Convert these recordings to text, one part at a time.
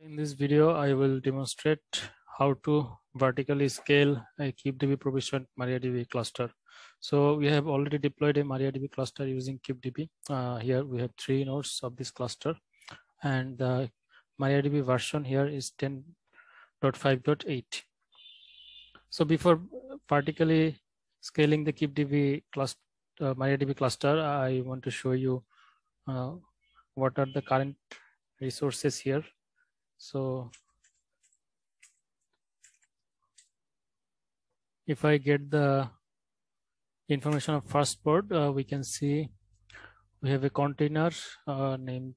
In this video, I will demonstrate how to vertically scale a KubeDB provisioned MariaDB cluster. So we have already deployed a MariaDB cluster using KubeDB. Here we have 3 nodes of this cluster, and the MariaDB version here is 10.5.8. So before vertically scaling the KubeDB cluster, MariaDB cluster, I want to show you what are the current resources here. So if I get the information of first port, we can see we have a container named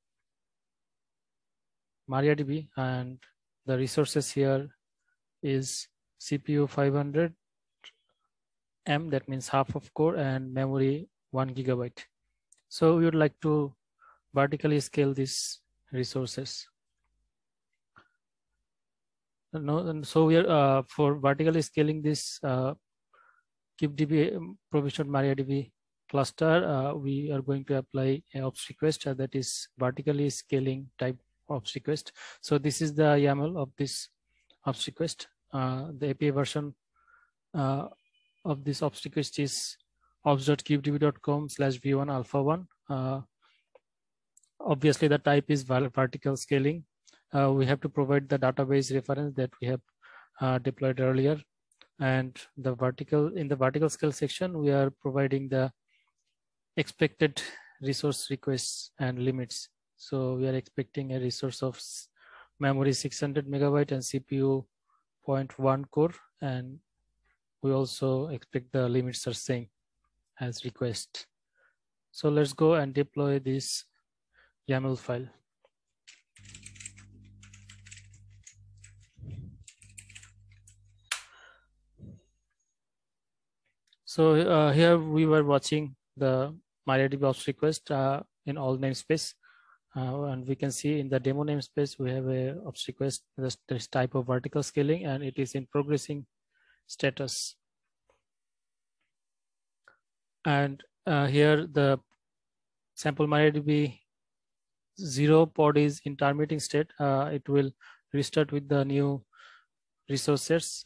MariaDB, and the resources here is CPU 500 M, that means half of core, and memory 1 GB. So we would like to vertically scale these resources. So we are for vertically scaling this KubeDB provisioned MariaDB cluster, we are going to apply an ops request that is vertically scaling type ops request. So this is the YAML of this ops request. The API version of this ops request is ops.kubedb.com/v1 alpha1. Obviously, the type is vertical scaling. We have to provide the database reference that we have deployed earlier. And in the vertical scale section, we are providing the expected resource requests and limits. So we are expecting a resource of memory 600 megabyte and CPU 0.1 core, and we also expect the limits are same as request. So let's go and deploy this YAML file. So here we were watching the MariaDB ops request in all namespace. And we can see in the demo namespace, we have a ops request, this type of vertical scaling, and it is in progressing status. And here the sample MariaDB 0 pod is in terminating state. It will restart with the new resources.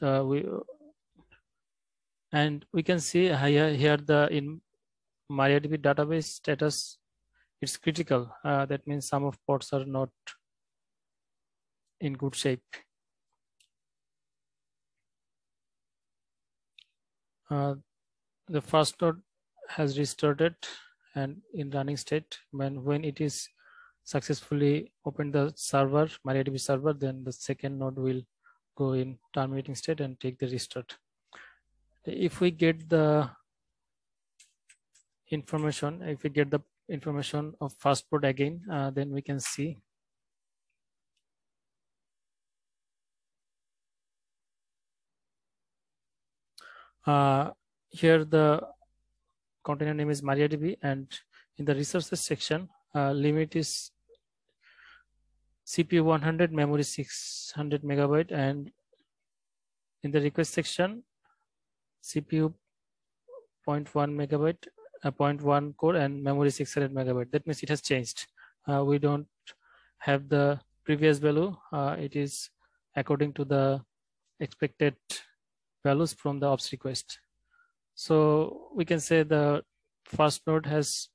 And we can see here the in MariaDB database status, it's critical. That means some of pods are not in good shape. The first node has restarted and in running state. When it is successfully opened the server, MariaDB server, then the second node will go in terminating state and take the restart. If we get the information, of first port again, then we can see here the container name is MariaDB, and in the resources section, limit is CPU 100, memory 600 megabyte, and in the request section, CPU 0.1 megabyte, 0.1 core, and memory 600 megabyte. That means it has changed. We don't have the previous value. It is according to the expected values from the ops request. So we can say the first node has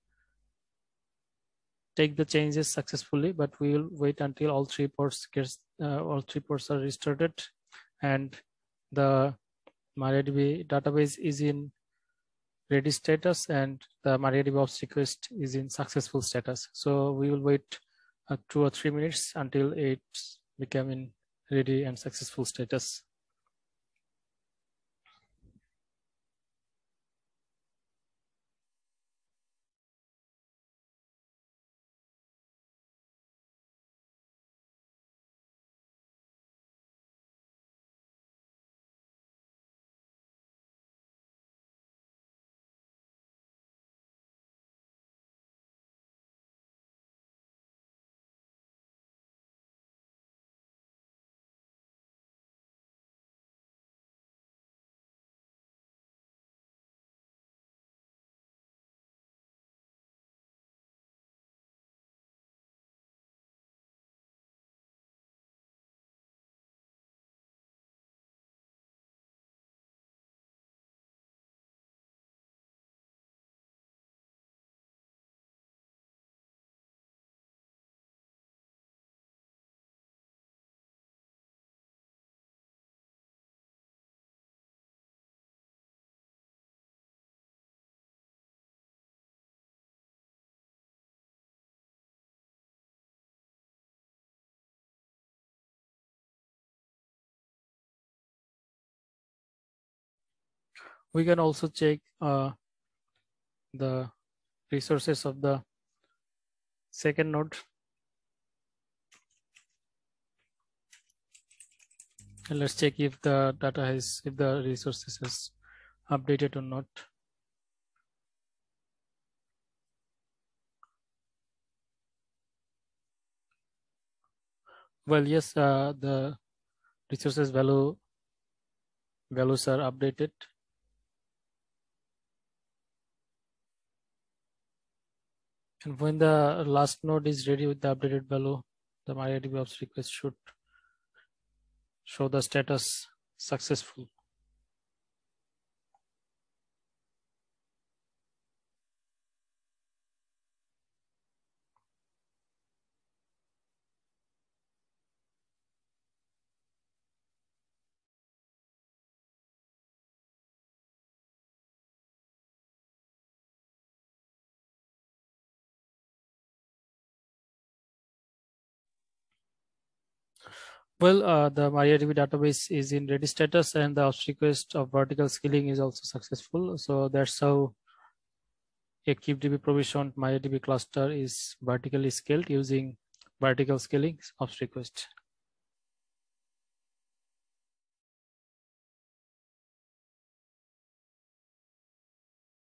take the changes successfully, but we will wait until all three ports are restarted, and the MariaDB database is in ready status, and the MariaDB ops request is in successful status. So we will wait 2 or 3 minutes until it become in ready and successful status. We can also check the resources of the second node. And let's check if the data if the resources is updated or not. Well, yes, the resources values are updated. And when the last node is ready with the updated value, the MariaDB ops request should show the status successful. Well, the MariaDB database is in ready status, and the ops request of vertical scaling is also successful. So that's how a KubeDB provisioned MariaDB cluster is vertically scaled using vertical scaling ops request.